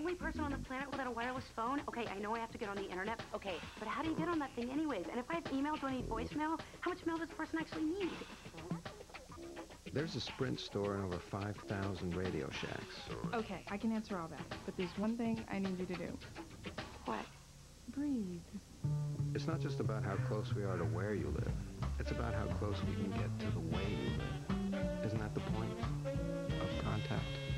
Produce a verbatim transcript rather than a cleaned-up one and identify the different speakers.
Speaker 1: only person on the planet without a wireless phone? Okay, I know I have to get on the internet. Okay, but how do you get on that thing anyways? And if I have email, do I need voicemail? How much mail does the person actually need?
Speaker 2: There's a Sprint store in over five thousand Radio Shacks.
Speaker 3: Okay, I can answer all that. But there's one thing I need you to do.
Speaker 1: What?
Speaker 3: Breathe.
Speaker 2: It's not just about how close we are to where you live. It's about how close we can get to the way you live. Isn't that the point of contact?